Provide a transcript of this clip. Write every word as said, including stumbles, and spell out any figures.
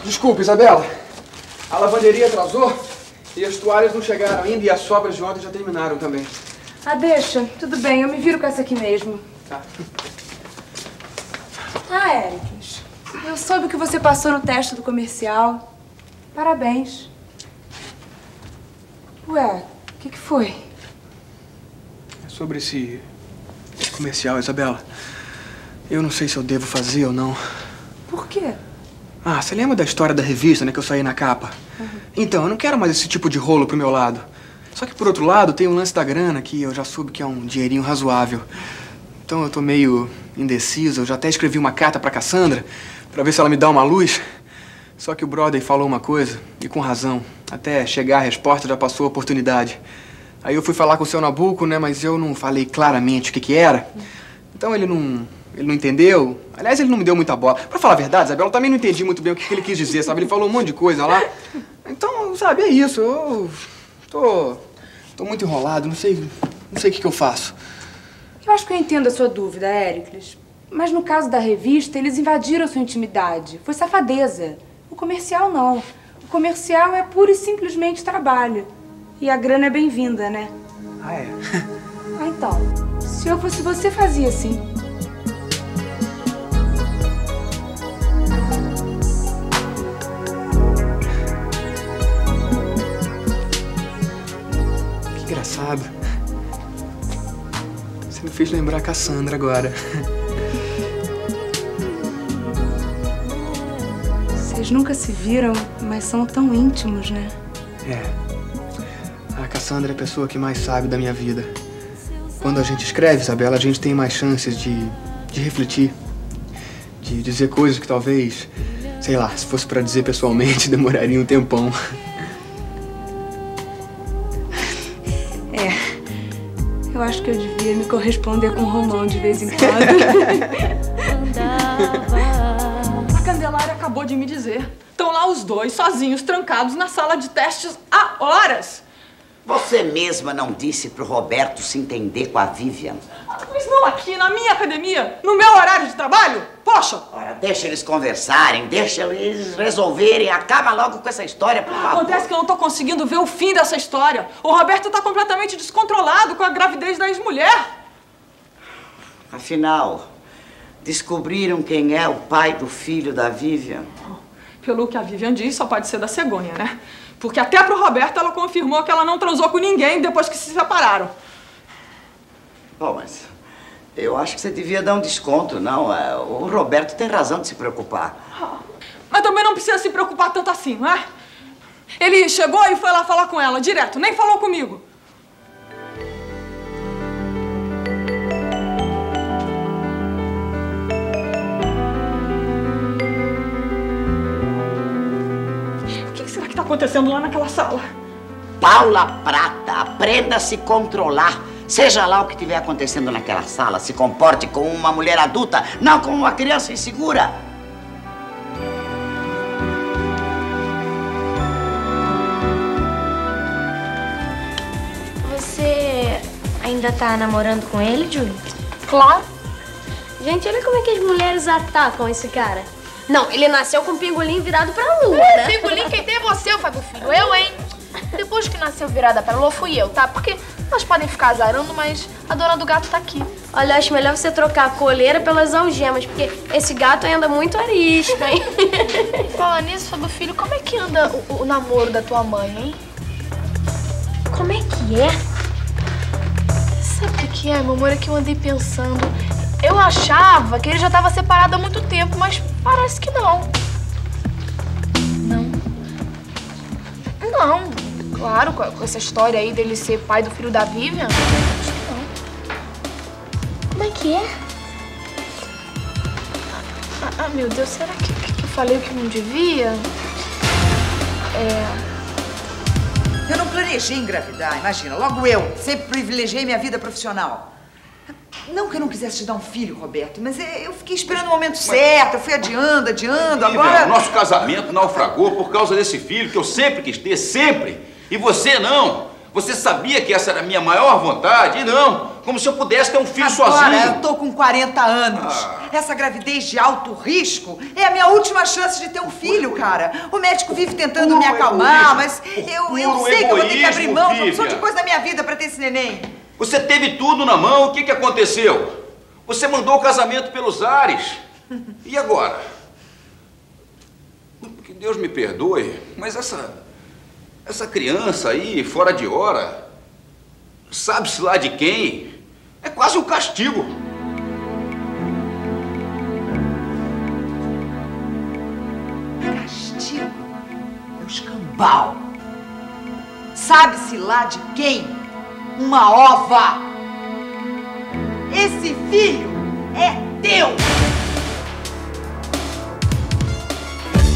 Desculpa, Isabela. A lavanderia atrasou e as toalhas não chegaram ainda e as sobras de ontem já terminaram também. Ah, deixa. Tudo bem, eu me viro com essa aqui mesmo. Tá. Ah, Éricles, eu soube que você passou no teste do comercial. Parabéns. Ué, o que que foi? É sobre esse, esse comercial, Isabela. Eu não sei se eu devo fazer ou não. Por quê? Ah, você lembra da história da revista, né, que eu saí na capa? Uhum. Então, eu não quero mais esse tipo de rolo pro meu lado. Só que, por outro lado, tem um lance da grana que eu já soube que é um dinheirinho razoável. Então, eu tô meio indeciso. Eu já até escrevi uma carta pra Cassandra pra ver se ela me dá uma luz. Só que o brother falou uma coisa, e com razão. Até chegar a resposta já passou a oportunidade. Aí eu fui falar com o seu Nabuco, né, mas eu não falei claramente o que que era. Então, ele não... Ele não entendeu. Aliás, ele não me deu muita bola. Pra falar a verdade, Isabela, eu também não entendi muito bem o que ele quis dizer, sabe? Ele falou um monte de coisa lá. Então, sabe, é isso. Eu tô... tô muito enrolado. Não sei... Não sei o que que eu faço. Eu acho que eu entendo a sua dúvida, Éricles. Mas no caso da revista, eles invadiram a sua intimidade. Foi safadeza. O comercial, não. O comercial é pura e simplesmente trabalho. E a grana é bem-vinda, né? Ah, é? Ah, então. Se eu fosse você, fazia assim. Engraçado. Você me fez lembrar a Cassandra agora. Vocês nunca se viram, mas são tão íntimos, né? É. A Cassandra é a pessoa que mais sabe da minha vida. Quando a gente escreve, Isabela, a gente tem mais chances de, de refletir. De dizer coisas que talvez, sei lá, se fosse pra dizer pessoalmente, demoraria um tempão. Eu acho que eu devia me corresponder com o Romão de vez em quando. A Candelária acabou de me dizer. Estão lá os dois, sozinhos, trancados na sala de testes há horas. Você mesma não disse pro Roberto se entender com a Vivian? Mas não aqui, na minha academia, no meu horário de trabalho? Poxa! Olha, deixa eles conversarem, deixa eles resolverem, acaba logo com essa história, por favor. Acontece que eu não tô conseguindo ver o fim dessa história. O Roberto tá completamente descontrolado com a gravidez da ex-mulher. Afinal, descobriram quem é o pai do filho da Vivian? Pelo que a Vivian diz, só pode ser da cegonha, né? Porque até pro Roberto ela confirmou que ela não transou com ninguém depois que se separaram. Bom, mas eu acho que você devia dar um desconto, não? O Roberto tem razão de se preocupar. Mas também não precisa se preocupar tanto assim, não é? Ele chegou e foi lá falar com ela, direto, nem falou comigo. O que será que está acontecendo lá naquela sala? Paula Prata, aprenda a se controlar. Seja lá o que estiver acontecendo naquela sala, se comporte como uma mulher adulta, não como uma criança insegura. Você ainda tá namorando com ele, Júlio? Claro. Gente, olha como é que as mulheres atacam esse cara. Não, ele nasceu com o pingolim virado pra lua, É, né? pingolim quem tem é você, Fábio Filho. Eu, hein? Depois que nasceu virada pra lua, fui eu, tá? Porque elas podem ficar azarando, mas a dona do gato tá aqui. Olha, eu acho melhor você trocar a coleira pelas algemas, porque esse gato anda muito arisco, hein? Fala nisso, Fábio Filho, como é que anda o, o namoro da tua mãe, hein? Como é que é? Sabe o que que é, meu amor? É que eu andei pensando. Eu achava que ele já tava separado há muito tempo, mas parece que não. Não. Não. Claro, com essa história aí dele ser pai do filho da Vivian, acho que não. Como é que é? Ah, ah, meu Deus, será que, que eu falei o que não devia? É... Eu não planejei engravidar, imagina. Logo eu, sempre privilegiei minha vida profissional. Não que eu não quisesse te dar um filho, Roberto, mas eu fiquei esperando o momento certo, eu fui adiando, adiando, agora... O nosso casamento naufragou por causa desse filho que eu sempre quis ter, sempre. E você não. Você sabia que essa era a minha maior vontade? E não, como se eu pudesse ter um filho Agora, sozinho. eu tô com quarenta anos. Ah. Essa gravidez de alto risco é a minha última chance de ter um filho, cara. O médico vive tentando Puro me acalmar, egoísmo. mas eu, eu Puro sei que eu vou ter que abrir egoísmo, mão de uma opção Vivian. de coisa na minha vida pra ter esse neném. Você teve tudo na mão, o que, que aconteceu? Você mandou o casamento pelos ares. E agora? Que Deus me perdoe, mas essa, essa criança aí, fora de hora, sabe-se lá de quem, é quase um castigo. Castigo? É o escambau. Sabe-se lá de quem? Uma ova. Esse filho é teu.